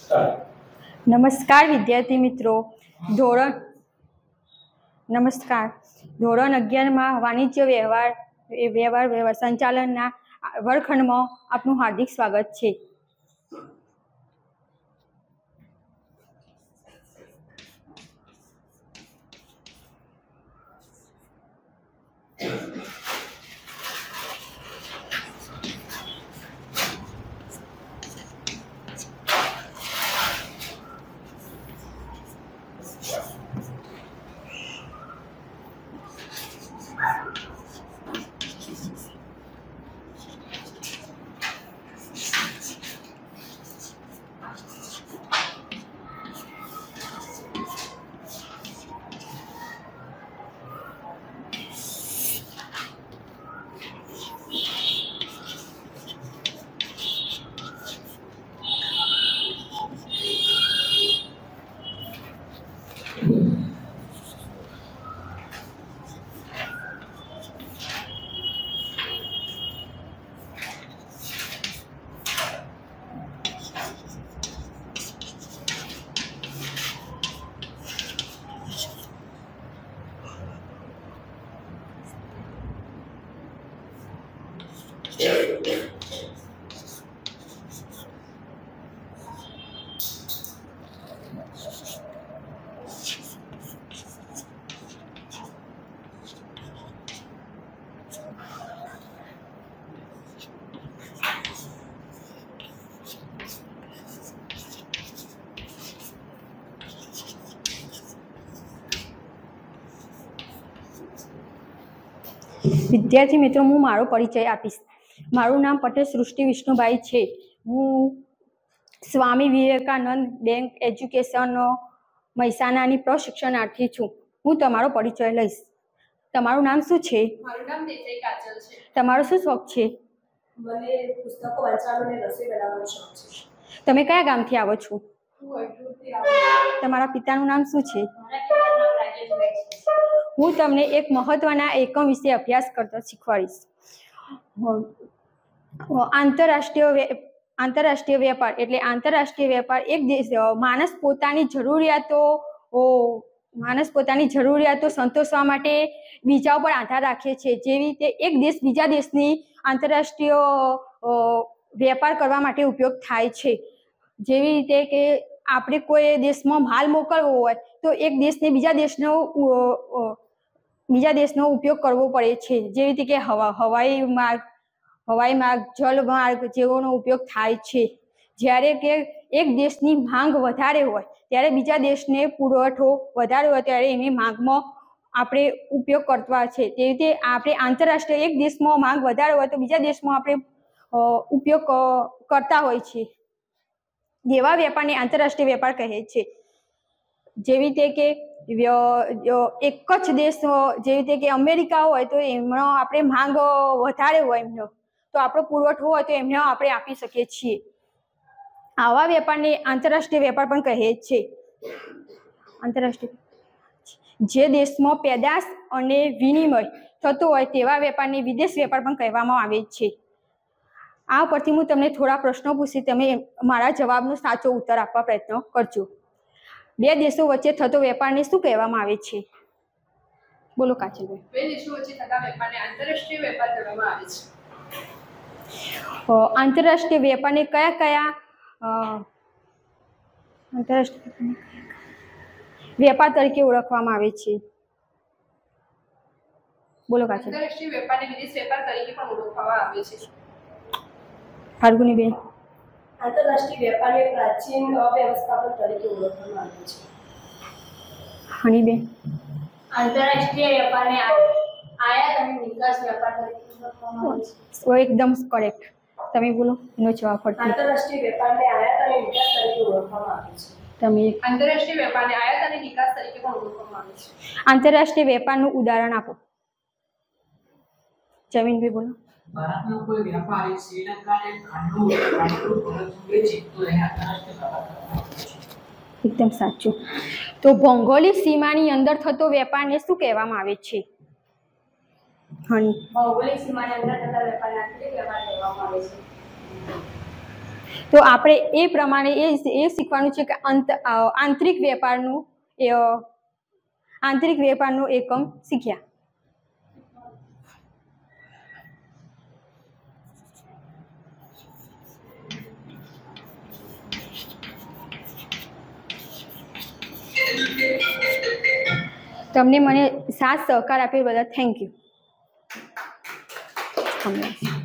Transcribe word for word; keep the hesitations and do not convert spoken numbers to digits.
નમસ્કાર વિદ્યાર્થી મિત્રો, ધોરણ નમસ્કાર ધોરણ અગિયારમાં વાણિજ્ય વ્યવહાર વ્યવહાર સંચાલનના વર્ગખંડમાં આપનું હાર્દિક સ્વાગત છે. વિદ્યાર્થી મિત્રો, હું મારો પરિચય આપીશ. મારું નામ પટેલ સૃષ્ટિ વિષ્ણુભાઈ છે. હું સ્વામી વિવેકાનંદ બેંક એજ્યુકેશન મહેસાણાની પ્રશિક્ષણાર્થી છું. હું તમારો પરિચય લઈશ. તમારું નામ શું છે? મારું નામ દેસાઈ કાજલ છે. તમારો શું શોખ છે? મને પુસ્તકો વાંચવાનો અને રસોઈ બનાવવાનો શોખ છે. તમે કયા ગામથી આવો છો? હું અઢૂરથી આવું છું. તમારા પિતાનું નામ શું છે? મારા પિતાનું નામ રાજેશભાઈ છે. હું તમને એક મહત્વના એકમ વિશે અભ્યાસ કરતા શીખવાડીશ. આંતરરાષ્ટ્રીય આંતરરાષ્ટ્રીય વેપાર એટલે આંતરરાષ્ટ્રીય વેપાર એક દેશ માણસ પોતાની જરૂરિયાતો માણસ પોતાની જરૂરિયાતો સંતોષવા માટે બીજા ઉપર આધાર રાખે છે. જેવી રીતે એક દેશ બીજા દેશની આંતરરાષ્ટ્રીય વેપાર કરવા માટે ઉપયોગ થાય છે. જેવી રીતે કે આપણે કોઈ દેશમાં માલ મોકલવો હોય તો એક દેશને બીજા દેશનો બીજા દેશનો ઉપયોગ કરવો પડે છે. જેવી રીતે કે હવા હવાઈ માર્ગ હવાઈ માર્ગ જલ માર્ગ જેવોનો ઉપયોગ થાય છે. જ્યારે કે એક દેશની માંગ વધારે હોય ત્યારે બીજા દેશને પુરવઠો વધારે હોય ત્યારે એની માંગમાં આપણે ઉપયોગ કરતા છે. તેવી રીતે આપણે આંતરરાષ્ટ્રીય એક દેશમાં માંગ વધારે હોય તો બીજા દેશમાં આપણે ઉપયોગ કરતા હોય છે. જેવા વેપારને આંતરરાષ્ટ્રીય વેપાર કહે છે. જેવી રીતે કે એક જ દેશ જેવી રીતે કે અમેરિકા હોય તો એમનો આપણે માંગ વધારે હોય એમનો તો આપણો પુરવઠો હોય તો એમને આપણે આપી શકીએ છીએ. આવા વેપારને આંતરરાષ્ટ્રીય વેપાર પણ કહે છે. આંતરરાષ્ટ્રીય જે દેશમાં પેદાશ અને વિનિમય થતો હોય તેવા વેપારને વિદેશ વેપાર પણ કહેવામાં આવે છે. આ પરથી હું તમને થોડા પ્રશ્નો પૂછી તમે મારા જવાબનો સાચો ઉત્તર આપવા પ્રયત્ન કરજો. બે દેશો વચ્ચે થતો વેપારને શું કહેવામાં આવે છે? બોલો કાજલભાઈ. બે દેશો વચ્ચે થતા વેપારને આંતરરાષ્ટ્રીય વેપાર કહેવામાં આવે છે. આંતરરાષ્ટ્રીય વેપારને કયા કયા આંતરરાષ્ટ્રીય વેપાર તરીકે ઓળખવામાં આવે છે? બોલો કાજલ. આંતરરાષ્ટ્રીય વેપારને વિદેશ વેપાર તરીકે પણ ઓળખવામાં આવે છે. ફાલ્ગુનીબેન. આંતરરાષ્ટ્રીય વેપારને પ્રાચીન અવ્યવસ્થાપન તરીકે ઓળખવામાં આવે છે. હનીબેન. આંતરરાષ્ટ્રીય વેપારને આયાત અને નિકાસ વેપાર તરીકે ઓળખવામાં આવે છે. એકદમ કરેક્ટ. તમે બોલો એનો જવાબ ફરતી. આંતરરાષ્ટ્રીય વેપારને આયાત અને નિકાસ તરીકે ઓળખવામાં આવે છે. તમે આંતરરાષ્ટ્રીય વેપારને આયાત અને નિકાસ તરીકે પણ ઓળખવામાં આવે છે. આંતરરાષ્ટ્રીય વેપારનું ઉદાહરણ આપો. જમીનભાઈ બોલો. ભારતનો કોઈ વેપારી શ્રીલંકાને ખાંડનું ખાંડનું પ્રોડક્શન વેચે તો એને આંતરરાષ્ટ્રીય વેપાર. એકદમ સાચું. તો ભૌગોલિક સીમાની અંદર થતો વેપારને શું કહેવામાં આવે છે? હની. ભૌગોલિક સીમાની અંદર થતા વેપારને આંતરિક વેપાર કહેવામાં આવે છે. તો આપણે એ પ્રમાણે એ એ શીખવાનું છે કે અંત આંતરિક વેપારનું એ આંતરિક વેપારનો એકમ શીખ્યા. તમને મને સાથ સહકાર આપ્યો બદલ થેન્ક યુ.